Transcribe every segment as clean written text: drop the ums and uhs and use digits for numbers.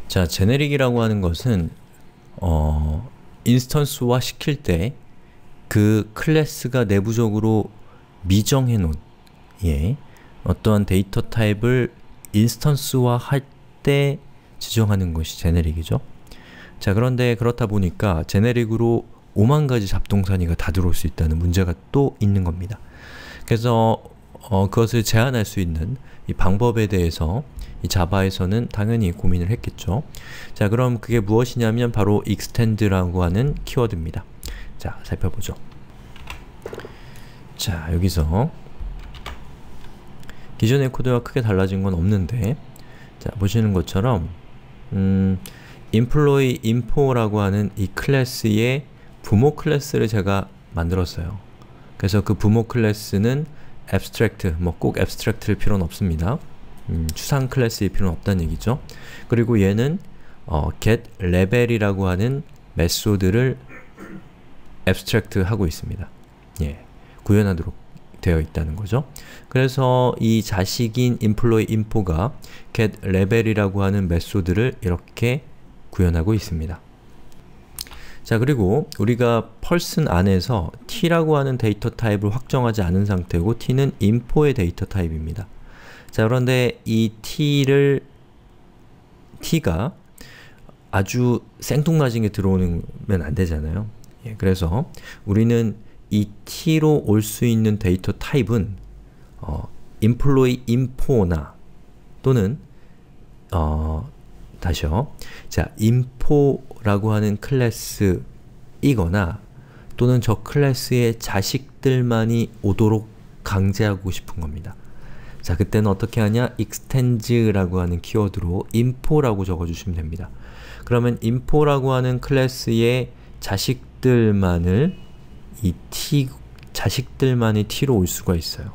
자, 제네릭이라고 하는 것은 인스턴스화 시킬 때 그 클래스가 내부적으로 미정해 놓은 어떠한 데이터 타입을 인스턴스화 할 때 지정하는 것이 제네릭이죠. 자, 그런데 그렇다 보니까 제네릭으로 5만 가지 잡동사니가 다 들어올 수 있다는 문제가 또 있는 겁니다. 그래서 그것을 제한할 수 있는 이 방법에 대해서 이 자바에서는 당연히 고민을 했겠죠. 자, 그럼 그게 무엇이냐면 바로 extend라고 하는 키워드입니다. 자, 살펴보죠. 자, 여기서 기존의 코드와 크게 달라진 건 없는데, 자, 보시는 것처럼 employee info라고 하는 이 클래스의 부모 클래스를 제가 만들었어요. 그래서 그 부모 클래스는 abstract, 꼭 abstract일 필요는 없습니다. 추상 클래스일 필요는 없다는 얘기죠. 그리고 얘는 get label이라고 하는 메소드를 abstract 하고 있습니다. 구현하도록 되어 있다는 거죠. 그래서 이 자식인 employee info가 get label이라고 하는 메소드를 이렇게 구현하고 있습니다. 자, 그리고 우리가 person 안에서 t라고 하는 데이터 타입을 확정하지 않은 상태고 t는 info의 데이터 타입입니다. 자, 그런데 이 t가 아주 생뚱맞은 게 들어오면 안 되잖아요. 그래서 우리는 이 t로 올 수 있는 데이터 타입은 employee info나 또는 다시요. 자, info라고 하는 클래스이거나 또는 저 클래스의 자식들만이 오도록 강제하고 싶은 겁니다. 자, 그때는 어떻게 하냐? extens라고 하는 키워드로 info라고 적어주시면 됩니다. 그러면 info라고 하는 클래스의 자식들만을 자식들만이 t로 올 수가 있어요.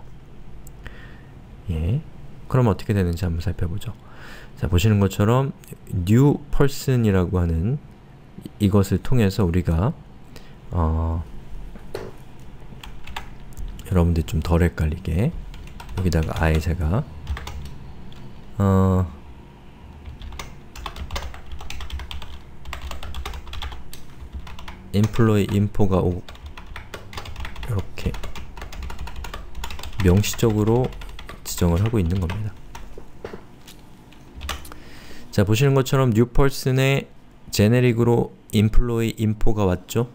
그럼 어떻게 되는지 한번 살펴보죠. 자, 보시는 것처럼 new person이라고 하는 이것을 통해서 우리가 여러분들 좀 덜 헷갈리게 여기다가 아예 제가 employee info가 이렇게 명시적으로 지정을 하고 있는 겁니다. 자, 보시는 것처럼 new person에 제네릭으로 employee info가 왔죠?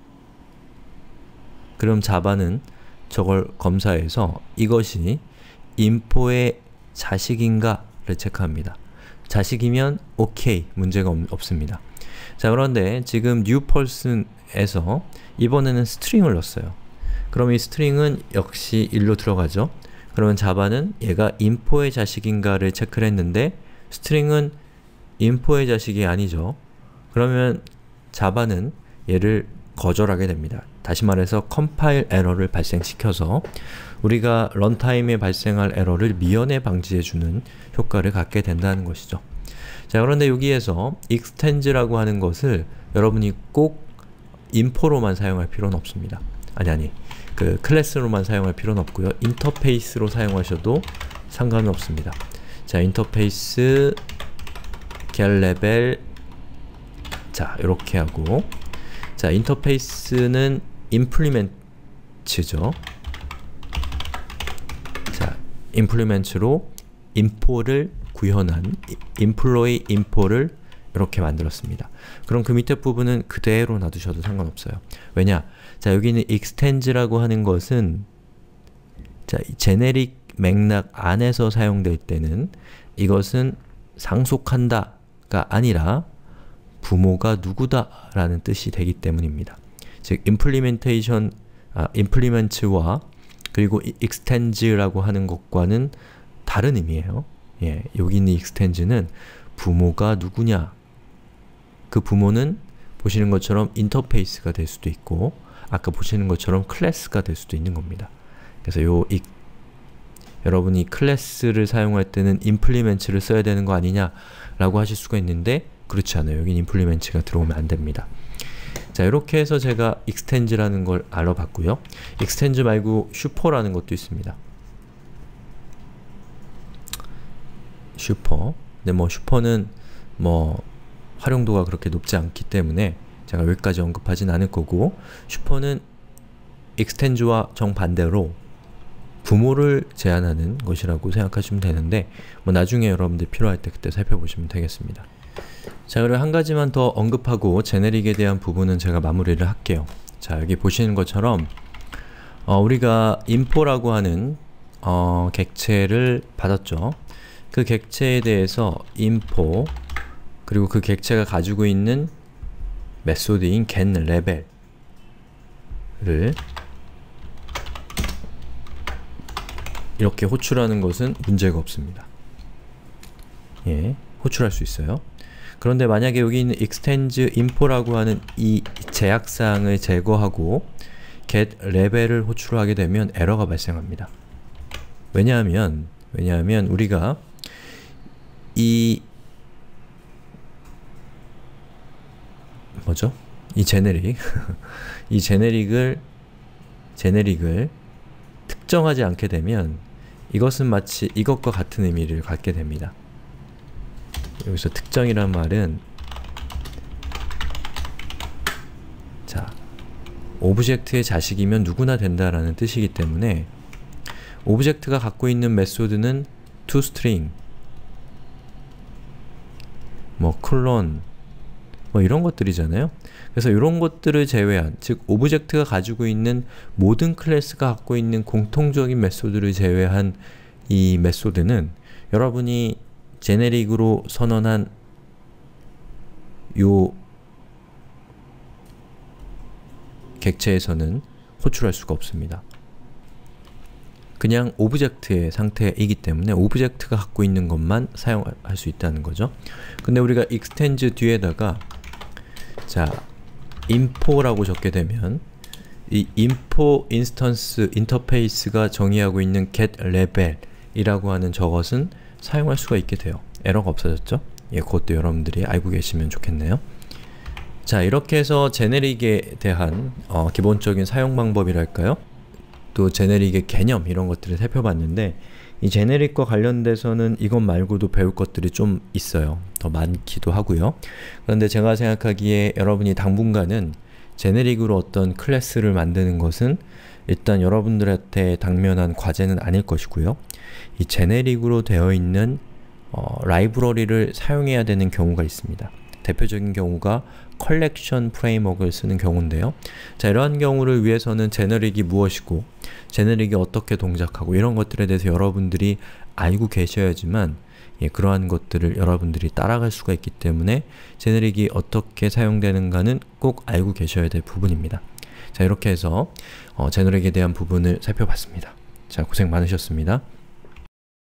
그럼 자바는 저걸 검사해서 이것이 info의 자식인가를 체크합니다. 자식이면 오케이, 문제가 없습니다. 자, 그런데 지금 new person에서 이번에는 string을 넣었어요. 그럼 이 string은 역시 1로 들어가죠? 그러면 자바는 얘가 info의 자식인가를 체크를 했는데 string은 info의 자식이 아니죠. 그러면 자바는 얘를 거절하게 됩니다. 다시 말해서 컴파일 에러를 발생시켜서 우리가 런타임에 발생할 에러를 미연에 방지해주는 효과를 갖게 된다는 것이죠. 자, 그런데 여기에서 extens라고 하는 것을 여러분이 꼭 info로만 사용할 필요는 없습니다. 그 클래스로만 사용할 필요는 없고요. 인터페이스로 사용하셔도 상관은 없습니다. 자, 인터페이스 getLabel 자, 이렇게 하고 자, 인터페이스는 implement죠. 자, implement로 info를 구현한 employee info를 이렇게 만들었습니다. 그럼 그 밑에 부분은 그대로 놔두셔도 상관없어요. 왜냐? 자, 여기는 extens라고 하는 것은 자, 제네릭 맥락 안에서 사용될 때는 이것은 상속한다가 아니라 부모가 누구다 라는 뜻이 되기 때문입니다. 즉, implement와 그리고 extens라고 하는 것과는 다른 의미예요. 여기 있는 extens는 부모가 누구냐, 그 부모는 보시는 것처럼 인터페이스가 될 수도 있고 아까 보시는 것처럼 클래스가 될 수도 있는 겁니다. 그래서 여러분이 클래스를 사용할 때는 implement를 써야 되는 거 아니냐 라고 하실 수가 있는데 그렇지 않아요. 여긴 implement가 들어오면 안 됩니다. 자, 이렇게 해서 제가 extens라는 걸 알아봤고요. extends 말고 슈퍼라는 것도 있습니다. 슈퍼. 근데 뭐 슈퍼는 뭐 활용도가 그렇게 높지 않기 때문에 제가 여기까지 언급하진 않을 거고, 슈퍼는 extend와 정반대로 부모를 제한하는 것이라고 생각하시면 되는데 뭐 나중에 여러분들 필요할 때 그때 살펴보시면 되겠습니다. 자, 그리고 한 가지만 더 언급하고 제네릭에 대한 부분은 제가 마무리를 할게요. 자, 여기 보시는 것처럼 우리가 info라고 하는 객체를 받았죠. 그 객체에 대해서 info 그리고 그 객체가 가지고 있는 메소드인 getLabel을 이렇게 호출하는 것은 문제가 없습니다. 예, 호출할 수 있어요. 그런데 만약에 여기 있는 extends info라고 하는 이 제약사항을 제거하고 getLabel을 호출하게 되면 에러가 발생합니다. 왜냐하면 우리가 이 제네릭 이 제네릭을 특정하지 않게 되면 이것은 마치 이것과 같은 의미를 갖게 됩니다. 여기서 특정이란 말은 자, 오브젝트의 자식이면 누구나 된다라는 뜻이기 때문에 오브젝트가 갖고 있는 메소드는 toString, 뭐 클론, 뭐 이런 것들이잖아요. 그래서 이런 것들을 제외한, 즉 오브젝트가 가지고 있는 모든 클래스가 갖고 있는 공통적인 메소드를 제외한 이 메소드는 여러분이 제네릭으로 선언한 요 객체에서는 호출할 수가 없습니다. 그냥 오브젝트의 상태이기 때문에 오브젝트가 갖고 있는 것만 사용할 수 있다는 거죠. 근데 우리가 extends 뒤에다가 자, info라고 적게 되면 이 info 인스턴스 인터페이스가 정의하고 있는 getLabel 이라고 하는 저것은 사용할 수가 있게 돼요. 에러가 없어졌죠? 예, 그것도 여러분들이 알고 계시면 좋겠네요. 자, 이렇게 해서 제네릭에 대한 기본적인 사용 방법이랄까요? 또 제네릭의 개념 이런 것들을 살펴봤는데 이 제네릭과 관련돼서는 이것 말고도 배울 것들이 좀 있어요. 더 많기도 하고요. 그런데 제가 생각하기에 여러분이 당분간은 제네릭으로 어떤 클래스를 만드는 것은 일단 여러분들한테 당면한 과제는 아닐 것이고요. 이 제네릭으로 되어 있는 라이브러리를 사용해야 되는 경우가 있습니다. 대표적인 경우가 컬렉션 프레임워크를 쓰는 경우인데요. 자, 이러한 경우를 위해서는 제네릭이 무엇이고 제네릭이 어떻게 동작하고 이런 것들에 대해서 여러분들이 알고 계셔야지만 예, 그러한 것들을 여러분들이 따라갈 수가 있기 때문에 제네릭이 어떻게 사용되는가는 꼭 알고 계셔야 될 부분입니다. 자, 이렇게 해서 제네릭에 대한 부분을 살펴봤습니다. 자, 고생 많으셨습니다.